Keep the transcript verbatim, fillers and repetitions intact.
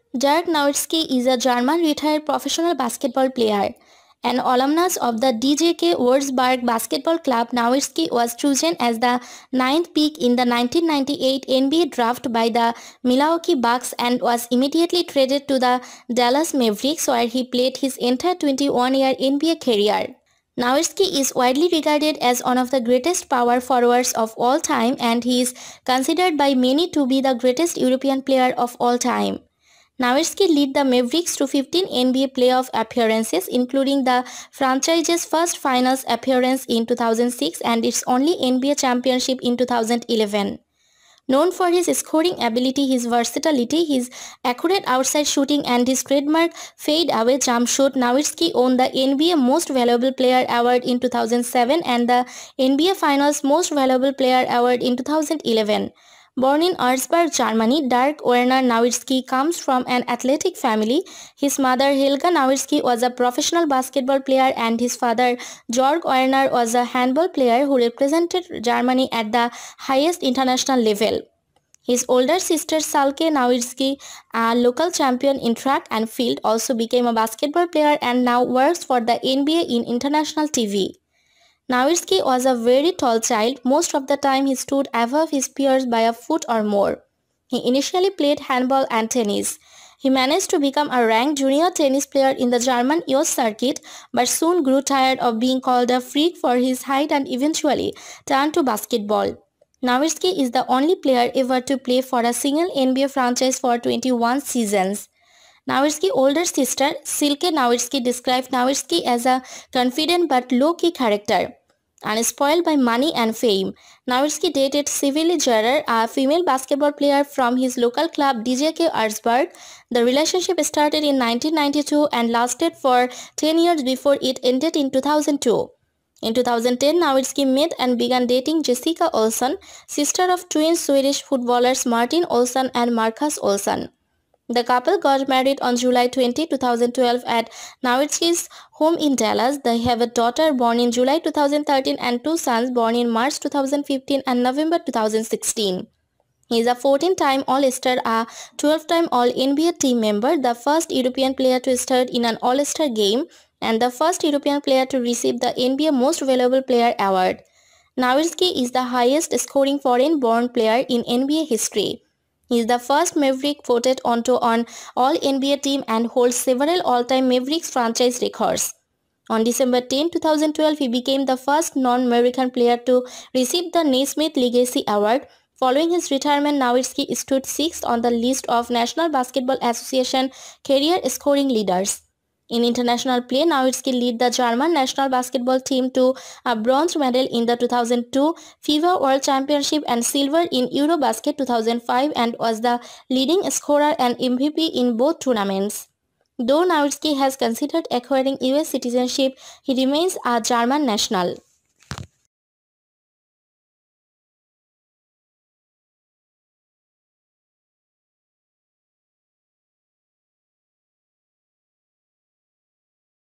Dirk Nowitzki is a German retired professional basketball player. An alumnus of the D J K Würzburg basketball club, Nowitzki was chosen as the ninth pick in the nineteen ninety-eight N B A draft by the Milwaukee Bucks and was immediately traded to the Dallas Mavericks, where he played his entire twenty-one-year N B A career. Nowitzki is widely regarded as one of the greatest power forwards of all time, and he is considered by many to be the greatest European player of all time. Nowitzki led the Mavericks to fifteen N B A playoff appearances, including the franchise's first finals appearance in two thousand six and its only N B A championship in two thousand eleven. Known for his scoring ability, his versatility, his accurate outside shooting and his trademark fade-away jump shoot, Nowitzki won the N B A Most Valuable Player Award in two thousand seven and the N B A Finals Most Valuable Player Award in two thousand eleven. Born in Würzburg, Germany, Dirk Werner Nowitzki comes from an athletic family. His mother, Helga Nowitzki, was a professional basketball player and his father, Dirk Werner, was a handball player who represented Germany at the highest international level. His older sister, Salke Nowitzki, a local champion in track and field, also became a basketball player and now works for the N B A in international T V. Nowitzki was a very tall child. Most of the time he stood above his peers by a foot or more. He initially played handball and tennis. He managed to become a ranked junior tennis player in the German youth circuit, but soon grew tired of being called a freak for his height and eventually turned to basketball. Nowitzki is the only player ever to play for a single N B A franchise for twenty-one seasons. Nowitzki's older sister, Silke Nowitzki, described Nowitzki as a confident but low-key character. Unspoiled by money and fame, Nowitzki dated Sylvie Gerard, a female basketball player from his local club D J K Würzburg. The relationship started in nineteen ninety-two and lasted for ten years before it ended in two thousand two. In two thousand ten, Nowitzki met and began dating Jessica Olsson, sister of twin Swedish footballers Martin Olsson and Marcus Olsson. The couple got married on July twentieth, two thousand twelve at Nowitzki's home in Dallas. They have a daughter born in July two thousand thirteen and two sons born in March two thousand fifteen and November two thousand sixteen. He is a fourteen-time All-Star, a twelve-time All-N B A team member, the first European player to start in an All-Star game, and the first European player to receive the N B A Most Valuable Player Award. Nowitzki is the highest-scoring foreign-born player in N B A history. He is the first Maverick voted onto an All-N B A team and holds several all-time Mavericks franchise records. On December tenth, two thousand twelve, he became the first non-American player to receive the Naismith Legacy Award. Following his retirement, Nowitzki stood sixth on the list of National Basketball Association career scoring leaders. In international play, Nowitzki led the German national basketball team to a bronze medal in the two thousand two FIFA World Championship and silver in Eurobasket two thousand five and was the leading scorer and M V P in both tournaments. Though Nowitzki has considered acquiring U S citizenship, he remains a German national.